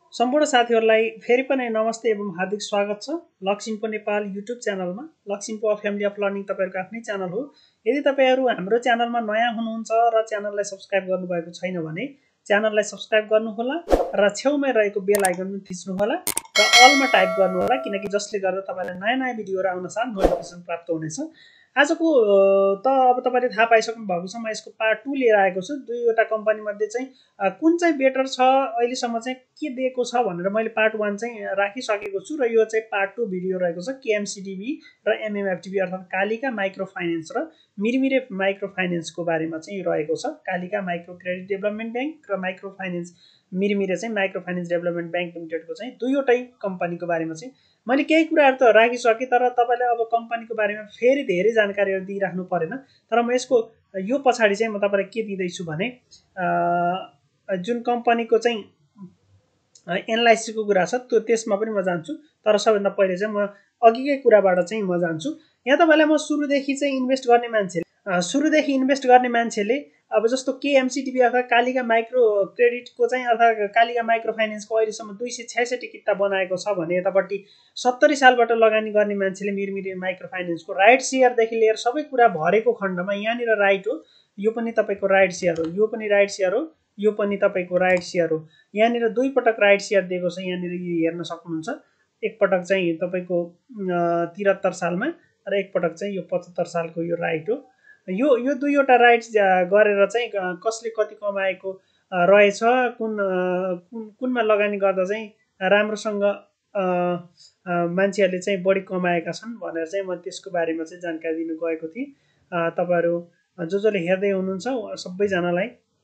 सम्पूर्ण साथीहरुलाई फेरि पनि नमस्ते एवं हार्दिक स्वागत छ। लक्ष्मीपो नेपाल युट्युब च्यानलमा। लक्ष्मीपो फ्यामिली अफ लर्निङ तपाईहरुको आफ्नै च्यानल हो। यदि तपाईहरु हाम्रो च्यानलमा नयाँ हुनुहुन्छ र च्यानललाई सब्स्क्राइब गर्नुभएको छैन भने च्यानललाई सब्स्क्राइब गर्नुहोला र छेउमै रहेको बेल आइकन थिच्नुहोला र अलमा टाइप गर्नुहोला किनकि जसले गर्दा तपाईलाई नयाँ नयाँ भिडियोहरु आउनसाथ नोटिफिकेसन प्राप्त हुनेछ। आजको त अब तपाईले थाहा पाइसक्नु भएको छ, म यसको पार्ट 2 लिएर आएको छु। दुईवटा कम्पनी मध्ये चाहिँ कुन चाहिँ बेटर छ अहिलेसम्म चाहिँ के दिएको छ भनेर मैले पार्ट 1 चाहिँ राखिसकेको छु र यो चाहिँ पार्ट 2 भिडियो रहेको छ। केएमसीडीबी र एमएमएफटीबी अर्थात कालिका माइक्रो फाइनान्स र मिरमिरे माइक्रो फाइनान्सको बारेमा चाहिँ रहेको छ। Kalika micro credit development bank र माइक्रो फाइनान्स मिरमिरे चाहिँ माइक्रो फाइनान्स डेभलपमेन्ट बैंक लिमिटेडको चाहिँ दुईवटै कम्पनीको बारेमा चाहिँ मैले केही कुराहरु त राखिसके, तर तपाईले अब कम्पनीको बारेमा फेरि धेरै जानकारीहरु दिइराख्नु परेन। तर म यसको यो पछाडी चाहिँ म तपाईलाई के दिँदै छु भने जुन कम्पनीको चाहिँ एनालाइसिस को कुरा छ त्यसमा पनि म जान्छु, तर सबैभन्दा पहिले चाहिँ म अघिकै कुराबाट चाहिँ म जान्छु। यहाँ तपाईलाई म सुरुदेखि चाहिँ इन्भेस्ट गर्ने मान्छेले अब जस्तो केएमसीडीबी अर्थात कालिका माइक्रो क्रेडिटको चाहिँ अर्थात कालिका माइक्रो फाइनान्सको अहिलेसम्म 266 किता बनाएको छ भने यतापट्टि 70 सालबाट लगानी गर्ने मान्छेले मिरमिरे माइक्रो फाइनान्सको राइट शेयर देखि लिएर सबै कुरा भरेको खण्डमा यहाँनिर राइट हो, यो पनि तपाईको राइट शेयर हो, यो पनि राइट शेयर हो, यो पनि तपाईको राइट शेयर हो। यहाँनिर दुई पटक राइट शेयर दिएको छ, यहाँनिर हेर्न सक्नुहुन्छ। एक पटक चाहिँ तपाईको 73 सालमा र एक पटक चाहिँ यो 75 सालको यो राइट हो। यो दुईवटा राइट्स गरेर चाहिँ कसले कति कमाएको रहेछ, कुनमा लगानी गर्दा चाहिँ राम्रोसँग मान्छेहरुले चाहिँ बढी कमाएका छन् भनेर चाहिँ म त्यसको बारेमा चाहिँ जानकारी दिन गएको थिए। तपाईहरु जसले हेर्दै हुनुहुन्छ सबैजनालाई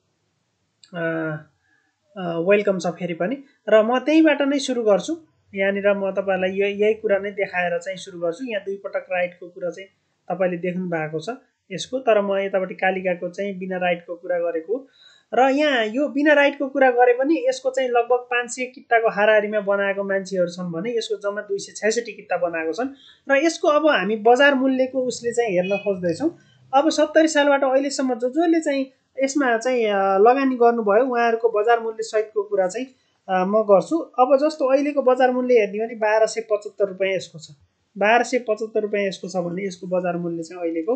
वेलकम छ फेरि पनि। र म त्यहीबाट नै सुरु गर्छु। यहाँनिर म तपाईलाई यही कुरा नै देखाएर चाहिँ सुरु गर्छु। यहाँ दुई पटक राइटको कुरा चाहिँ तपाईले देख्नु भएको छ यसको, तर म यतापट्टि कालिकाको चाहिँ बिना राइटको कुरा गरेको। र यहाँ यो बिना राइटको कुरा गरे पनि यसको चाहिँ लगभग 500 किताको हाराहारीमा बनाएको मान्छेहरु छन् भने यसको जम्मा 266 किता बनाएको छन्। र यसको अब हामी बजार मूल्यको उसले चाहिँ हेर्न खोज्दै छौं। अब 70 सालबाट अहिलेसम्म जसले चाहिँ यसमा चाहिँ लगानी गर्नुभयो उहाँहरुको बजार मूल्य सहितको कुरा चाहिँ म गर्छु। अब जस्तो अहिलेको बजार मूल्य हेर्ने भने 1275 रुपैयाँ यसको छ। 1275 रुपैयाँ यसको छ भने यसको बजार मूल्य चाहिँ अहिलेको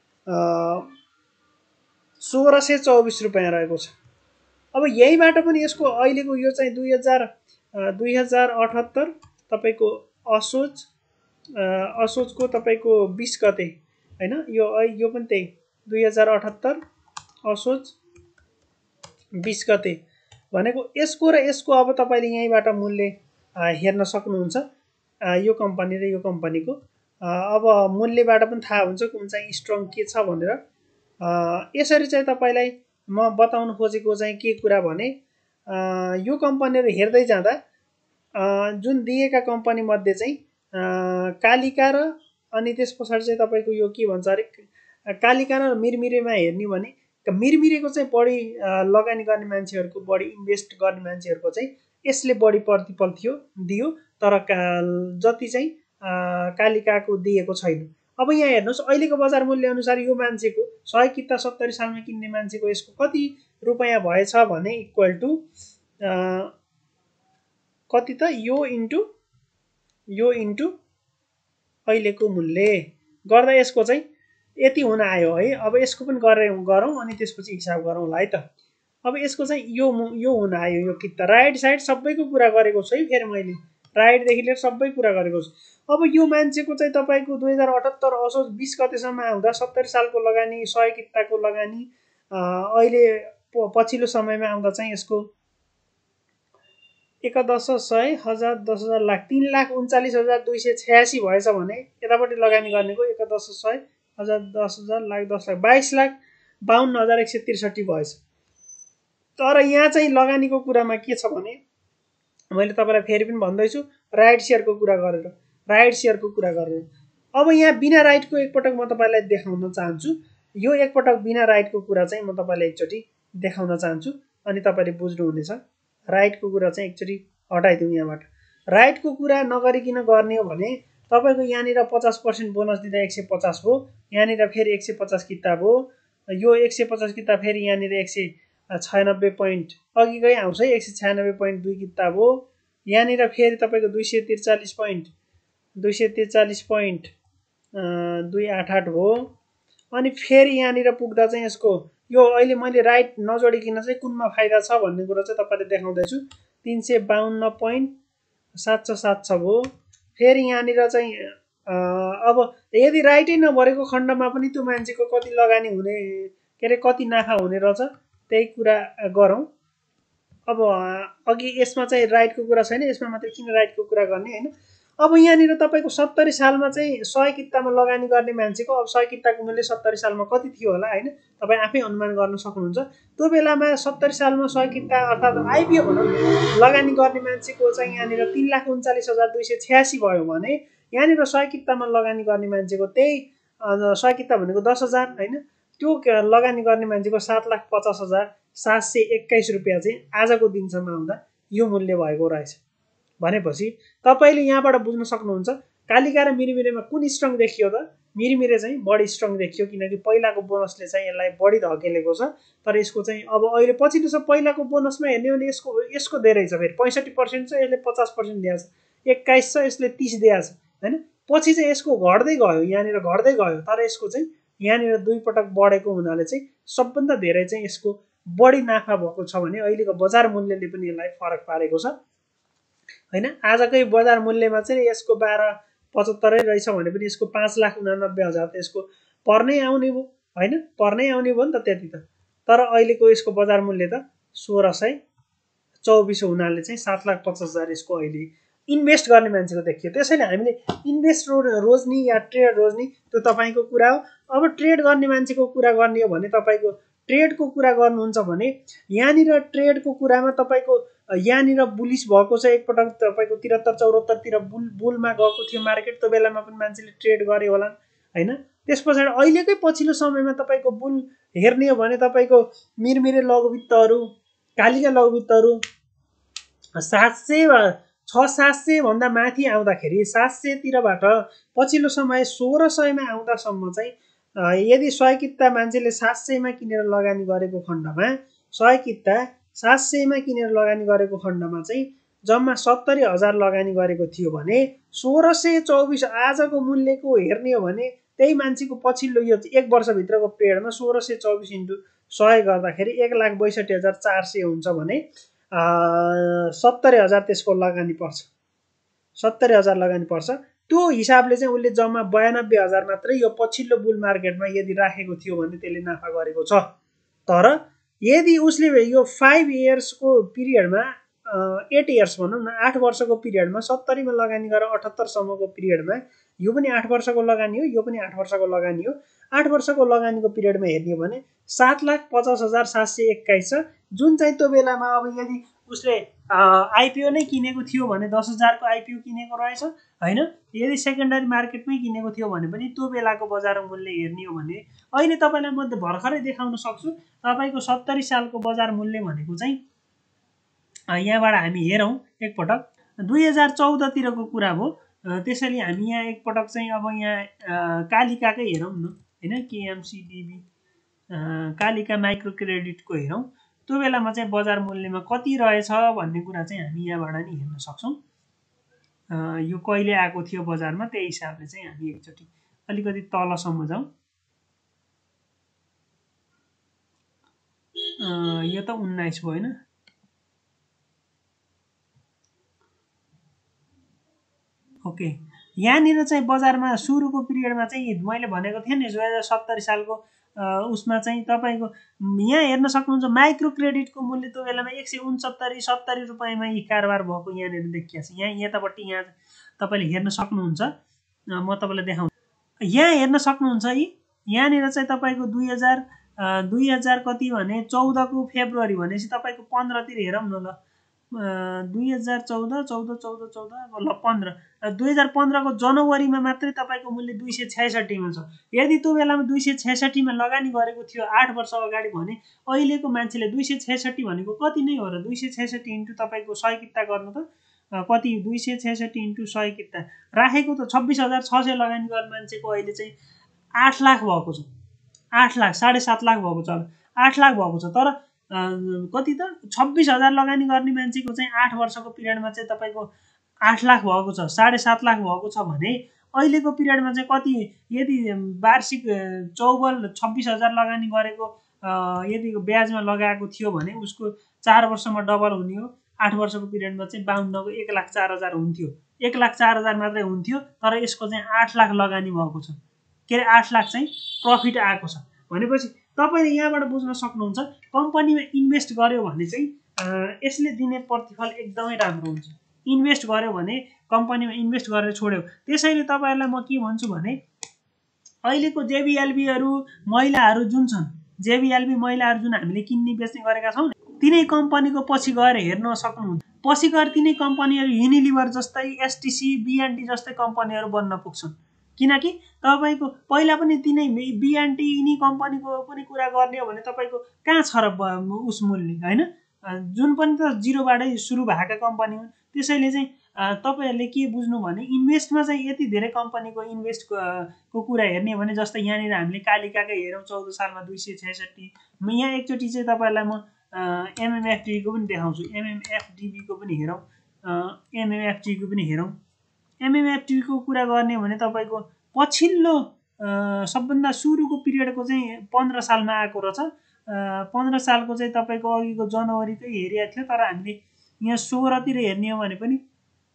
1624 रुपैयाँ रहेको छ। अब यहीबाट पनि यसको अहिलेको यो चाहिँ 2078 तपाईको असोजको तपाईको 20 गते हैन, यो पनि त्यही 2078 असोज 20 गते भनेको यसको र यसको अब तपाईले यहीबाट मूल्य हेर्न सक्नुहुन्छ। यो कम्पनी र यो कम्पनीको अब मूल्यबाट पनि थाहा हुन्छ कुन चाहिँ स्ट्रङ के छ भनेर। यसरी चाहिँ तपाईलाई म बताउन खोजेको चाहिँ के कुरा भने यो कम्पनीहरु हेर्दै जाँदा जुन दिएका कम्पनी मध्ये चाहिँ कालिका र अनि त्यसपछि चाहिँ तपाईको यो के भन्छ अरे कालिका र मिरमिरेमा हेर्ने भने मिरमिरेको चाहिँ बढी लगानी गर्ने मान्छेहरुको, बढी इन्भेस्ट गर्ने मान्छेहरुको चाहिँ यसले बढी प्रतिफल दियो, तर जति चाहिँ कालिकाको दिएको छैन। अब यहाँ हेर्नुस् अहिलेको बजार मूल्य अनुसार यो मान्छेको 100 किता 70 सालमा किन्ने मान्छेको यसको कति रुपैयाँ भएछ भने इक्वल टु कति त यो इन्टु अहिलेको मूल्य गर्दा यसको चाहिँ यति हुन आयो है। अब यसको पनि गरौँ अनि त्यसपछि हिसाब गरौँला है त। अब यसको चाहिँ यो हुन आयो। यो किता राइट साइड सबैको कुरा गरेको छु है, फेरि मैले राइट देखि लिएर सबै कुरा गरेको छु। अब यो मान्छेको चाहिँ तपाईको 2078 असोज 20 गतेसम्म आउँदा 70 सालको लगानी 100 किताको लगानी अहिले पछिल्लो समयमा आउँदा चाहिँ यसको 1,100,000 10,000 10,000 लाख 3,39,286 भएछ भने यतापट्टि लगानी गर्नेको 1,100,000 10,000 10,000 लाख 10 लाख 22,52,163 भएछ। तर यहाँ चाहिँ लगानीको कुरामा के छ भने मैले तपाईलाई फेरि पनि भन्दै छु राइट शेयरको कुरा गरेर। अब यहाँ बिना राइटको एकपटक म तपाईलाई देखाउन चाहन्छु। यो एकपटक बिना राइटको कुरा चाहिँ म तपाईलाई एकचोटी देखाउन चाहन्छु अनि तपाईले बुझ्नु हुनेछ। राइटको कुरा चाहिँ एकचोटी हटाइदिउँ यहाँबाट। राइटको कुरा नगरिकिन गर्ने हो भने तपाईको यहाँनिर 50% बोनस दिँदा 150 भयो, यहाँनिर फेरि 150 किता भयो, यो 150 किता फेरि यहाँनिर 196 पोइन्ट अघिकै आउँछ है, 196.2 किता भयो, यहाँनिर फेरि तपाईँको 243.288 भयो। अनि फेरि यहाँनिर पुग्दा चाहिँ यसको यो अहिले मैले राइट नजोडिकन चाहिँ कुनमा फाइदा छ भन्ने कुरो चाहिँ तपाईँले देखाउँदैछु। 352.707 छ भयो। फेरि यहाँनिर चाहिँ अब यदि राइटै नभरेको खण्डमा पनि त्यो मान्छेको कति लगानी हुने के अरे कति नाफा हुने रहेछ त्यही कुरा गरौँ। अब अघि यसमा चाहिँ राइटको कुरा छैन, यसमा मात्रै किन राइटको कुरा गर्ने होइन। अब यहाँनिर तपाईँको 70 सालमा चाहिँ 100 कितामा लगानी गर्ने मान्छेको अब 100 किताको मूल्य 70 सालमा कति थियो होला होइन, तपाईँ आफै अनुमान गर्न सक्नुहुन्छ। त्यो बेलामा 70 सालमा 100 किता अर्थात् आइपिओ भनौँ लगानी गर्ने मान्छेको चाहिँ यहाँनिर 3,39,286 भयो भने यहाँनिर 100 कितामा लगानी गर्ने मान्छेको त्यही 100 किता भनेको 10,000 होइन, त्यो लगानी गर्ने मान्छेको 7,50,721 रुपियाँ चाहिँ आजको दिनसम्म आउँदा यो मूल्य भएको रहेछ। भनेपछि तपाईँले यहाँबाट बुझ्न सक्नुहुन्छ कालिका र मिरिमिरेमा कुन स्ट्रङ देखियो त? मिरिमिरे चाहिँ बढी स्ट्रङ देखियो किनकि पहिलाको बोनसले चाहिँ यसलाई बढी धकेलेको छ। तर यसको चाहिँ अब अहिले पछिल्लो छ पहिलाको बोनसमा हेर्ने भने यसको धेरै छ, फेरि 65% छ, यसले 50% दिएको छ, 21 छ, यसले 30 दिएको छ होइन। पछि चाहिँ यसको घट्दै गयो, यहाँनिर घट्दै गयो, तर यसको चाहिँ यहाँनिर 2 पटक बढेको हुनाले चाहिँ सबभन्दा धेरै चाहिँ यसको बढी नाफा भएको छ भने अहिलेको बजार मूल्यले पनि यसलाई फरक पारेको छ होइन। आजकै बजार मूल्यमा चाहिँ यसको 12.75 रहेछ भने पनि यसको 5,89,000 त यसको पर्नै आउने भयो होइन, पर्नै आउने भयो नि त त्यति त। तर अहिलेको यसको बजार मूल्य त 1,624 हुनाले चाहिँ 7,50,000 यसको अहिले इन्भेस्ट गर्ने मान्छेको देखियो। त्यसैले हामीले इन्भेस्ट रोज्ने या ट्रेड रोज्ने त्यो तपाईँको कुरा हो। अब ट्रेड गर्ने मान्छेको कुरा गर्ने हो भने तपाईँको ट्रेडको कुरा गर्नुहुन्छ भने यहाँनिर ट्रेडको कुरामा तपाईँको यहाँनिर बुलिस भएको छ एकपटक तपाईँको 73-74 तिर बुलमा गएको थियो मार्केट, त्यो बेलामा पनि मान्छेले ट्रेड गरे होला होइन। त्यस पछाडि अहिलेकै पछिल्लो समयमा तपाईँको बुल हेर्ने हो भने तपाईँको मिरमिरे लघुवित्तहरू कालिका लघुवित्तहरू 600-700 भन्दा माथि आउँदाखेरि 700 तिरबाट पछिल्लो समय 1600 आउँदासम्म चाहिँ यदि 100 किता मान्छेले 700 किनेर लगानी गरेको खण्डमा 100 किता 700 किनेर लगानी गरेको खण्डमा चाहिँ जम्मा 70,000 लगानी गरेको थियो भने 1624 आजको मूल्यको हेर्ने हो भने त्यही मान्छेको पछिल्लो यो 1 वर्षभित्रको पिरियडमा 1624 इन्टु 100 गर्दाखेरि 1,62,400 हुन्छ भने 70,000 त्यसको लगानी पर्छ, 70,000 लगानी पर्छ। त्यो हिसाबले चाहिँ उसले जम्मा 92,000 मात्रै यो पछिल्लो बुल मार्केटमा यदि राखेको थियो भने त्यसले नाफा गरेको छ। तर यदि उसले यो 5 इयर्सको पिरियडमा 8 इयर्स भनौँ न 8 वर्षको पिरियडमा 70 मा लगानी गरेर 78 सम्मको पिरियडमा यो पनि 8 वर्षको लगानी हो, यो पनि 8 वर्षको लगानी हो। 8 वर्षको लगानीको पिरियडमा हेर्ने हो भने 7,50,721 छ, जुन चाहिँ त्यो बेलामा अब यदि उसले आइपिओ नै किनेको थियो भने 10,000 को आइपिओ किनेको रहेछ होइन। यदि सेकेन्डरी मार्केटमै किनेको थियो भने पनि त्यो बेलाको बजार मूल्य हेर्ने हो भने अहिले तपाईँलाई म भर्खरै देखाउन सक्छु तपाईँको 70 सालको बजार मूल्य भनेको चाहिँ यहाँबाट हामी हेरौँ एकपटक 2014 तिरको कुरा भयो। त्यसैले हामी यहाँ एकपटक चाहिँ अब यहाँ कालिकाकै हेरौँ न होइन, केएमसीडीबी कालिका माइक्रो क्रेडिटको हेरौँ। त्यो बेलामा चाहिँ बजार मूल्यमा कति रहेछ भन्ने कुरा चाहिँ हामी यहाँबाट नि हेर्न सक्छौँ। यो कहिले आएको थियो बजारमा त्यही हिसाबले चाहिँ हामी एकचोटि अलिकति तलसम्म जाउँ। यो त 19 भयो होइन, ओके। यहाँनिर चाहिँ बजारमा सुरुको पिरियडमा चाहिँ मैले भनेको थिएँ नि 2070 सालको उसमा चाहिँ तपाईँको यहाँ हेर्न सक्नुहुन्छ माइक्रो क्रेडिटको मूल्य त्यो बेलामा 169-70 रुपियाँमा यी कारोबार भएको यहाँनिर देखिएको छ। यहाँ यतापट्टि यहाँ तपाईँले हेर्न सक्नुहुन्छ, म तपाईँलाई देखाउँछु। यहाँ हेर्न सक्नुहुन्छ यहाँनिर चाहिँ तपाईँको 2000 कति भने 14 को फेब्रुअरी भनेपछि तपाईँको 15 तिर हेरौँ न ल, 2014 ल 15 2015 को जनवरीमा मात्रै तपाईँको मूल्य 266 मा छ। यदि त्यो बेलामा 266 मा लगानी गरेको थियो 8 वर्ष अगाडि भने अहिलेको मान्छेले 266 भनेको कति नै हो र 266 इन्टु तपाईँको 100 किता गर्नु त कति 266 इन्टु 100 किता राखेको त 26,600 लगानी गर्ने मान्छेको अहिले चाहिँ 8 लाख भएको छ, 8 लाख 7.5 लाख भएको छ, 8 लाख भएको छ। तर कति त 26,000 लगानी गर्ने मान्छेको चाहिँ 8 वर्षको पिरियडमा चाहिँ तपाईँको 8 लाख भएको छ, 7.5 लाख भएको छ भने अहिलेको पिरियडमा चाहिँ कति, यदि वार्षिक चौबल 26,000 लगानी गरेको यदि ब्याजमा लगाएको थियो भने उसको 4 वर्षमा डबल हुने हो। 8 वर्षको पिरियडमा चाहिँ 52को 1,04,000 हुन्थ्यो, 1,04,000 मात्रै हुन्थ्यो, तर यसको चाहिँ 8 लाख लगानी भएको छ, के अरे 8 लाख चाहिँ प्रफिट आएको छ। भनेपछि तपाईँले यहाँबाट बुझ्न सक्नुहुन्छ कम्पनीमा इन्भेस्ट गर्यो भने चाहिँ यसले दिने प्रतिफल एकदमै राम्रो हुन्छ। इन्भेस्ट गर्यो भने कम्पनीमा इन्भेस्ट गरेर छोड्यो, त्यसैले तपाईँहरूलाई म के भन्छु भने अहिलेको जेबिएलबीहरू महिलाहरू जुन छन्, जेबिएलबी महिलाहरू जुन हामीले किन्ने बेच्ने गरेका छौँ, तिनै कम्पनीको पछि गएर हेर्न सक्नुहुन्छ। पछि गएर तिनै कम्पनीहरू युनिलिभर जस्तै, एसटिसी, बिएनटी जस्तै कम्पनीहरू बन्न पुग्छन्, किनकि तपाईँको पहिला पनि तिनै बिएनटी यिनी कम्पनीको पनि कुरा गर्ने हो भने तपाईँको कहाँ छ र उस मूल्य, होइन? जुन पनि त जिरोबाटै सुरु भएका कम्पनी हुन्। त्यसैले चाहिँ तपाईँहरूले के बुझ्नु भने इन्भेस्टमा चाहिँ यति धेरै कम्पनीको इन्भेस्टको कुरा हेर्ने हो भने जस्तै यहाँनिर हामीले कालिकाकै हेरौँ 14 सालमा 266। यहाँ एकचोटि चाहिँ तपाईँहरूलाई म एमएमएफटीको पनि देखाउँछु, एमएमएफडिबीको पनि हेरौँ, एमएमएफटीको पनि हेरौँ। एमएमएफटीको कुरा गर्ने भने तपाईँको पछिल्लो सबभन्दा सुरुको पिरियडको चाहिँ 15 सालमा आएको रहेछ। 15 सालको चाहिँ तपाईँको अघिको जनवरीकै हेरिएको थियो, तर हामीले यहाँ 16तिर हेर्ने हो भने पनि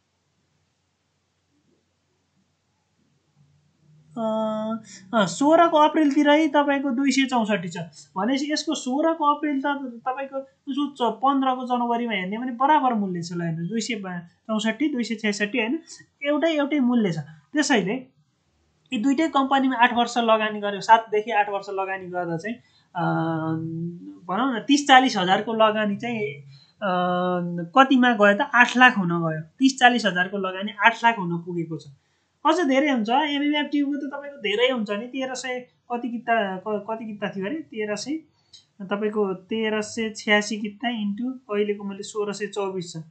16 को अप्रिलतिरै तपाईँको 264 छ। भनेपछि यसको 16 को अप्रिल त तपाईँको 15 को जनवरीमा हेर्ने भने बराबर मूल्य छ। ल हेर्नु 264 266 होइन, एउटै मूल्य छ। त्यसैले यी दुइटै कम्पनीमा 8 वर्ष लगानी गर्यो, 7 देखि 8 वर्ष लगानी गर्दा चाहिँ भनौँ न 30-40 हजारको लगानी चाहिँ कतिमा गयो त 8 लाख हुन गयो। 30-40 हजारको लगानी 8 लाख हुन पुगेको छ। अझ धेरै हुन्छ, एमएमएफटीको त तपाईँको धेरै हुन्छ नि, 1300 कति किता थियो अरे, 1300 तपाईँको 1386 किता इन्टु अहिलेको मैले 1624 छ,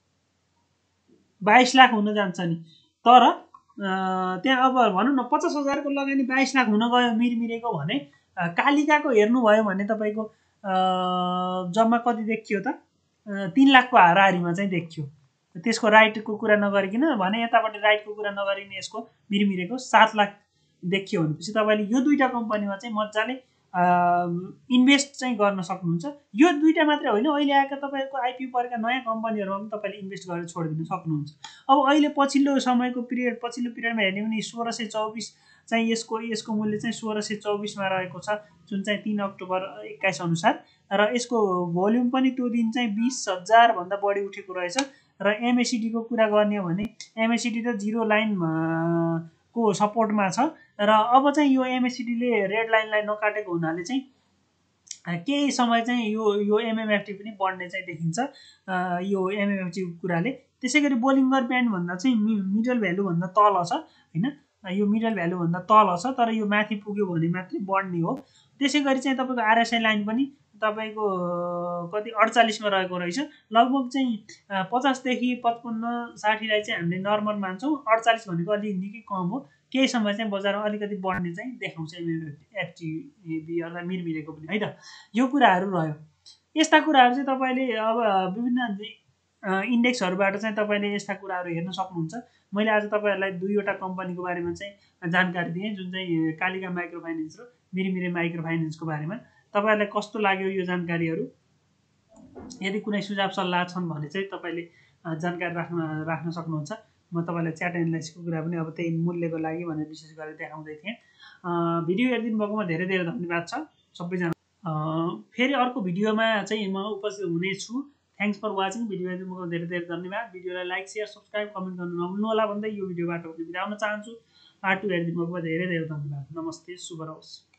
22 लाख हुन जान्छ नि। तर त्यहाँ अब भनौँ न 50 हजारको लगानी 22 लाख हुन गयो मिरमिरेको भने कालिकाको हेर्नुभयो भने तपाईँको जम्मा कति देखियो त 3 लाखको हाराहारीमा चाहिँ देखियो। त्यसको राइटको कुरा नगरिकन भने यतापट्टि राइटको कुरा नगरिकन यसको मिरमिरेको 7 लाख देखियो भनेपछि तपाईँले यो दुईटा कम्पनीमा चाहिँ मजाले इन्भेस्ट चाहिँ गर्न सक्नुहुन्छ। यो दुईटा मात्रै होइन, अहिले आएका तपाईँको आइपिओ परेका नयाँ कम्पनीहरूमा पनि तपाईँले इन्भेस्ट गरेर छोडिदिन सक्नुहुन्छ। अब अहिले पछिल्लो पिरियडमा हेर्ने भने 1624 चाहिँ यसको मूल्य चाहिँ 1624मा रहेको छ, जुन चाहिँ 3 अक्टोबर 21 अनुसार, र यसको भोल्युम पनि त्यो दिन चाहिँ 20,000 भन्दा बढी उठेको रहेछ। र एमएसिडीको कुरा गर्ने हो भने एमएसिडी त जिरो लाइन को सपोर्टमा छ, र अब चाहिँ यो एमएसिडीले रेड लाइनलाई नकाटेको हुनाले चाहिँ केही समय चाहिँ यो एमएमएफटी पनि बढ्ने चाहिँ देखिन्छ यो एमएमएफटीको कुराले। त्यसै गरी बोलिङ्गर ब्यान्ड भन्दा चाहिँ मिडल भ्यालुभन्दा तल छ, होइन? यो मिडल भ्यालुभन्दा तल छ, तर यो माथि पुग्यो भने मात्रै बढ्ने हो। त्यसै गरी चाहिँ तपाईँको आरएसआई लाइन पनि तपाईँको कति 48 मा रहेको रहेछ। लगभग चाहिँ 50 देखि 55-60लाई चाहिँ हामीले नर्मल मान्छौँ, 48 भनेको अलि निकै कम हो। केही समय चाहिँ बजारमा अलिकति बढ्ने चाहिँ देखाउँछ एमएमएफटी अथवा मिरमिरेको पनि, है त? यो कुराहरू रह्यो। यस्ता कुराहरू चाहिँ तपाईँले अब विभिन्न इन्डेक्सहरूबाट चाहिँ तपाईँले यस्ता कुराहरू हेर्न सक्नुहुन्छ। मैले आज तपाईँहरूलाई दुईवटा कम्पनीको बारेमा चाहिँ जानकारी दिएँ, जुन चाहिँ कालिका माइक्रो फाइनेन्स र मिरमिरे माइक्रो फाइनेन्सको बारेमा। तपाईँहरूलाई कस्तो लाग्यो यो जानकारीहरू? यदि कुनै सुझाव सल्लाह छन् भने चाहिँ तपाईँले जानकारी राख्न सक्नुहुन्छ। म तपाईँलाई च्याट एनालाइसिसको कुरा पनि अब त्यही मूल्यको लागि भनेर विशेष गरेर देखाउँदै थिएँ। भिडियो हेरिदिनु भएकोमा धेरै धेरै धन्यवाद छ सबैजना। फेरि अर्को भिडियोमा चाहिँ म उपस्थित हुनेछु। Thanks for watching. भिडियो हेरिदिनु भएकोमा धेरै धेरै धन्यवाद। भिडियोलाई लाइक शेयर सब्सक्राइब कमेन्ट गर्नु नभुल्नु होला भन्दै यो भिडियोबाट बिदा हुन चाहन्छु। पार्ट 2 हेरिदिनु भएकोमा धेरै धेरै धन्यवाद। नमस्ते, शुभ रहोस्।